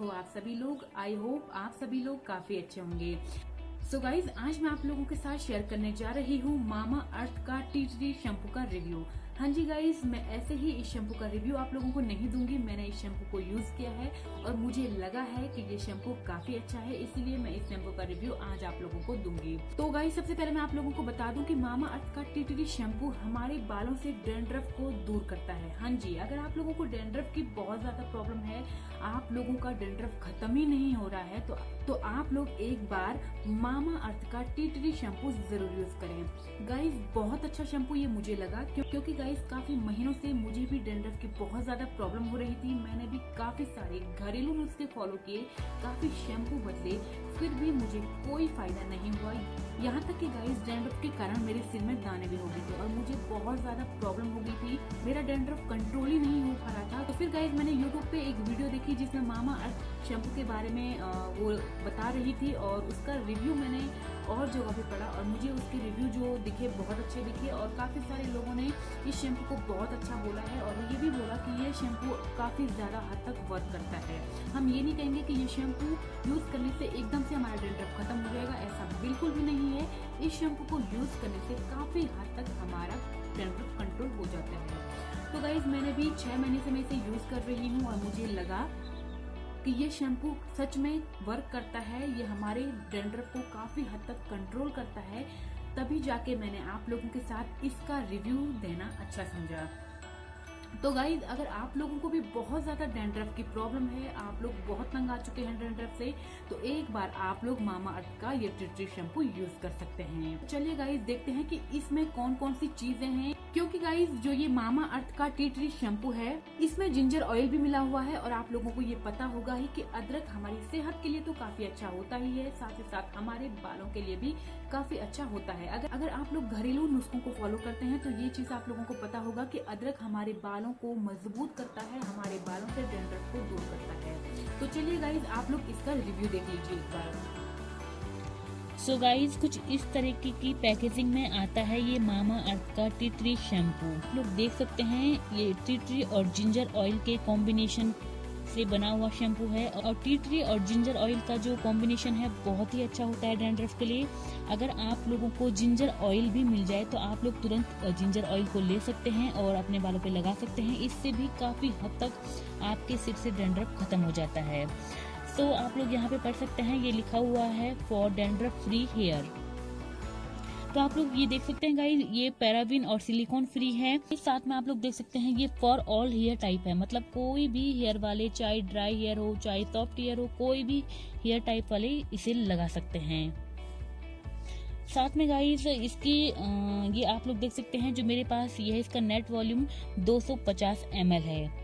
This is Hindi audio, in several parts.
हो आप सभी लोग। आई होप आप सभी लोग काफी अच्छे होंगे। सो गाइज, आज मैं आप लोगों के साथ शेयर करने जा रही हूँ मामा अर्थ का टी ट्री शैम्पू का रिव्यू। हाँ जी गाइज, मैं ऐसे ही इस शैम्पू का रिव्यू आप लोगों को नहीं दूंगी। मैंने इस शैम्पू को यूज किया है और मुझे लगा है कि ये शैम्पू काफी अच्छा है, इसलिए मैं इस शैम्पू का रिव्यू आज आप लोगों को दूंगी। तो गाइज, सबसे पहले मैं आप लोगों को बता दूं कि मामा अर्थ का टी ट्री शैम्पू हमारे बालों से डैंड्रफ को दूर करता है। हाँ जी, अगर आप लोगों को डैंड्रफ की बहुत ज्यादा प्रॉब्लम है, आप लोगों का डैंड्रफ खत्म ही नहीं हो रहा है, तो आप लोग एक बार मामा अर्थ का टी ट्री शैम्पू जरूर यूज करें। गाइज, बहुत अच्छा शैम्पू ये मुझे लगा, क्योंकि गाइज काफी महीनों से मुझे भी डैंड्रफ की बहुत ज्यादा प्रॉब्लम हो रही थी। मैंने भी काफी सारे घरेलू नुस्खे फॉलो किए, काफी शैम्पू बदले, फिर भी मुझे कोई फायदा नहीं हुआ। यहाँ तक कि गाइस, डैंड्रफ के कारण मेरे सिर में दाने भी हो गए थे और मुझे बहुत ज्यादा प्रॉब्लम हो गई थी। मेरा डैंड्रफ कंट्रोल ही नहीं हो पा रहा था। तो फिर गाइस, मैंने यूट्यूब पे एक वीडियो देखी जिसमें मामा अर्थ शैम्पू के बारे में वो बता रही थी और उसका रिव्यू मैंने और जगह पे पढ़ा और मुझे उसके रिव्यू जो दिखे बहुत अच्छे दिखे और काफी सारे लोगों ने इस शैम्पू को बहुत अच्छा बोला है और ये भी बोला कि ये शैम्पू काफी ज्यादा हद तक वर्क करता है। हम ये नहीं कहेंगे कि ये शैम्पू यूज करने से एकदम से हमारा डैंड्रफ खत्म हो जाएगा, ऐसा बिल्कुल भी नहीं है। इस शैम्पू को यूज करने से काफी हद तक हमारा डैंड्रफ कंट्रोल हो जाता है। तो गाइज, मैंने भी 6 महीने से मैं इसे यूज कर रही हूँ और मुझे लगा कि ये शैम्पू सच में वर्क करता है। ये हमारे डैंड्रफ को काफी हद तक कंट्रोल करता है, तभी जाके मैंने आप लोगों के साथ इसका रिव्यू देना अच्छा समझा। तो गाइज, अगर आप लोगों को भी बहुत ज्यादा डैंड्रफ की प्रॉब्लम है, आप लोग बहुत तंग आ चुके हैं डैंड्रफ से, तो एक बार आप लोग मामा अर्थ का ये टी ट्री शैम्पू यूज कर सकते हैं। चलिए गाइज, देखते हैं कि इसमें कौन कौन सी चीजें हैं। क्योंकि गाइज, जो ये मामा अर्थ का टी ट्री शैम्पू है, इसमें जिंजर ऑयल भी मिला हुआ है और आप लोगों को ये पता होगा ही कि अदरक हमारी सेहत के लिए तो काफी अच्छा होता ही है, साथ ही साथ हमारे बालों के लिए भी काफी अच्छा होता है। अगर आप लोग घरेलू नुस्खों को फॉलो करते हैं तो ये चीज आप लोगों को पता होगा कि अदरक हमारे बालों को मजबूत करता है, हमारे बालों से डैंड्रफ को दूर करता है। तो चलिए गाइज, आप लोग इसका रिव्यू देख लीजिए एक बार। सो गाइज, कुछ इस तरीके की पैकेजिंग में आता है ये मामा अर्थ का टी ट्री शैम्पू। लोग देख सकते हैं, ये टी ट्री और जिंजर ऑयल के कॉम्बिनेशन से बना हुआ शैम्पू है और टी ट्री और जिंजर ऑयल का जो कॉम्बिनेशन है बहुत ही अच्छा होता है डैंड्रफ के लिए। अगर आप लोगों को जिंजर ऑयल भी मिल जाए तो आप लोग तुरंत जिंजर ऑयल को ले सकते हैं और अपने बालों पे लगा सकते हैं। इससे भी काफी हद तक आपके सिर से डैंड्रफ खत्म हो जाता है। तो आप लोग यहाँ पे पढ़ सकते हैं, ये लिखा हुआ है फॉर डैंड्रफ फ्री हेयर। तो आप लोग ये देख सकते हैं गाइस, ये पैराबिन और सिलिकॉन फ्री है। इस साथ में आप लोग देख सकते हैं ये फॉर ऑल हेयर टाइप है, मतलब कोई भी हेयर वाले, चाहे ड्राई हेयर हो चाहे सॉफ्ट हेयर हो, कोई भी हेयर टाइप वाले इसे लगा सकते हैं। साथ में गाइस, इसकी ये आप लोग देख सकते हैं, जो मेरे पास ये है, इसका नेट वॉल्यूम 250 ml है।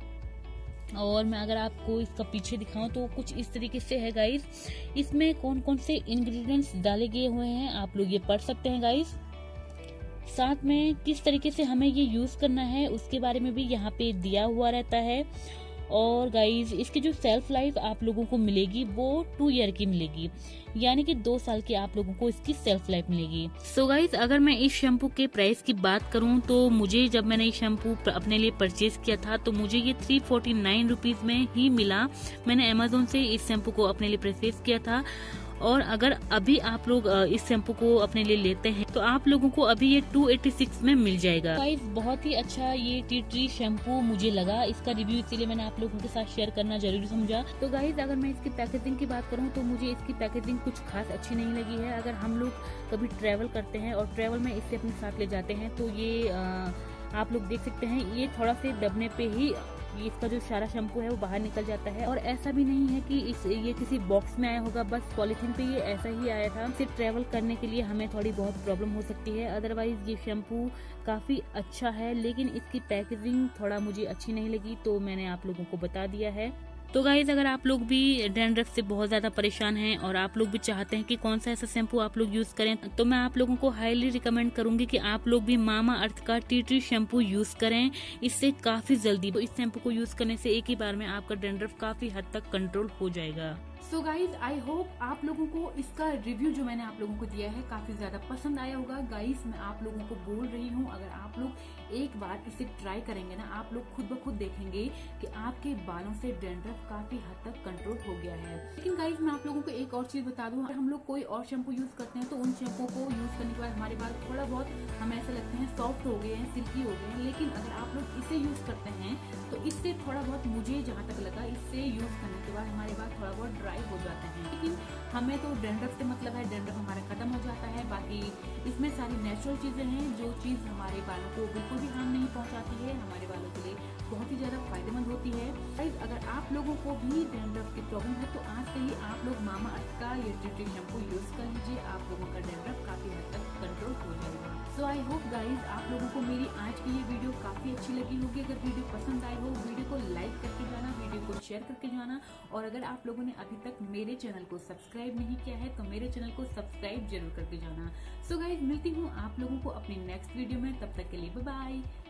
और मैं अगर आपको इसका पीछे दिखाऊं तो कुछ इस तरीके से है गाइस। इसमें कौन कौन से इंग्रेडिएंट्स डाले गए हुए हैं आप लोग ये पढ़ सकते हैं गाइस। साथ में किस तरीके से हमें ये यूज करना है उसके बारे में भी यहाँ पे दिया हुआ रहता है। और गाइज, इसकी जो सेल्फ लाइफ आप लोगों को मिलेगी वो 2 ईयर की मिलेगी, यानी कि 2 साल की आप लोगों को इसकी सेल्फ लाइफ मिलेगी। सो गाइज, अगर मैं इस शैम्पू के प्राइस की बात करूं तो मुझे, जब मैंने ये शैम्पू अपने लिए परचेज किया था तो मुझे ये 349 रुपीज में ही मिला। मैंने अमेजोन से इस शैम्पू को अपने लिए परचेज किया था और अगर अभी आप लोग इस शैम्पू को अपने लिए लेते हैं तो आप लोगों को अभी ये 286 में मिल जाएगा। गाइस, बहुत ही अच्छा ये टी ट्री शैम्पू मुझे लगा। इसका रिव्यू इसीलिए मैंने आप लोगों के साथ शेयर करना जरूरी समझा। तो गाइस, अगर मैं इसकी पैकेजिंग की बात करूं तो मुझे इसकी पैकेजिंग कुछ खास अच्छी नहीं लगी है। अगर हम लोग कभी ट्रेवल करते हैं और ट्रेवल में इसे अपने साथ ले जाते हैं तो ये आप लोग देख सकते हैं, ये थोड़ा से दबने पे ही इसका जो सारा शैम्पू है वो बाहर निकल जाता है। और ऐसा भी नहीं है कि ये किसी बॉक्स में आया होगा, बस पॉलिथीन पे ये ऐसा ही आया था। सिर्फ ट्रेवल करने के लिए हमें थोड़ी बहुत प्रॉब्लम हो सकती है, अदरवाइज ये शैम्पू काफी अच्छा है। लेकिन इसकी पैकेजिंग थोड़ा मुझे अच्छी नहीं लगी, तो मैंने आप लोगों को बता दिया है। तो गाइज, अगर आप लोग भी डैंड्रफ से बहुत ज्यादा परेशान हैं और आप लोग भी चाहते हैं कि कौन सा ऐसा शैम्पू आप लोग यूज करें, तो मैं आप लोगों को हाईली रिकमेंड करूंगी कि आप लोग भी मामा अर्थ का टी ट्री शैम्पू यूज करें। इससे काफी जल्दी, इस शैम्पू को यूज करने से एक ही बार में आपका डैंड्रफ काफी हद तक कंट्रोल हो जाएगा। सो गाइज आई होप आप लोगों को इसका रिव्यू जो मैंने आप लोगों को दिया है काफी ज्यादा पसंद आया होगा। गाइज मैं आप लोगों को बोल रही हूँ, अगर आप लोग एक बार इसे ट्राई करेंगे ना, आप लोग खुद ब खुद देखेंगे कि आपके बालों से डैंड्रफ काफी हद तक कंट्रोल हो गया है। लेकिन गाइज मैं आप लोगों को एक और चीज बता दूं, अगर हम लोग कोई और शैम्पू यूज करते हैं तो उन शैम्पू को यूज करने के बाद हमारे बाल थोड़ा बहुत हमें ऐसा लगते हैं सॉफ्ट हो गए हैं, सिल्की हो गए हैं। लेकिन अगर आप लोग इसे यूज करते हैं तो इससे थोड़ा बहुत, मुझे जहाँ तक लगा, इससे यूज करने के बाद हमारे बाल थोड़ा बहुत ड्राई हो जाते हैं। लेकिन हमें तो डैंड्रफ से मतलब है, डैंड्रफ हमारा खत्म हो जाता है। बाकी इसमें सारी नेचुरल चीजें हैं, जो चीज हमारे बालों को बिल्कुल भी हार्म नहीं पहुंचाती है, हमारे बालों के लिए बहुत ही ज्यादा फायदेमंद होती है। गाइस अगर आप लोगों को भी डैंड्रफ की प्रॉब्लम है तो आज से ही आप लोग मामा अर्थ का ये टी ट्री शैम्पू यूज कर लीजिए, आप लोगों का डैंड्रफ काफी हद तक कंट्रोल हो जाएगा। सो आई होप गाइज आप लोगों को मेरी आज की ये वीडियो काफी अच्छी लगी होगी। अगर वीडियो पसंद आई हो, वीडियो को लाइक करके जाना, वीडियो को शेयर करके जाना, और अगर आप लोगों ने अभी तक मेरे चैनल को सब्सक्राइब नहीं किया है तो मेरे चैनल को सब्सक्राइब जरूर करके जाना। सो गाइज मिलती हूँ आप लोगों को अपनी नेक्स्ट वीडियो में, तब तक के लिए बाय बाय।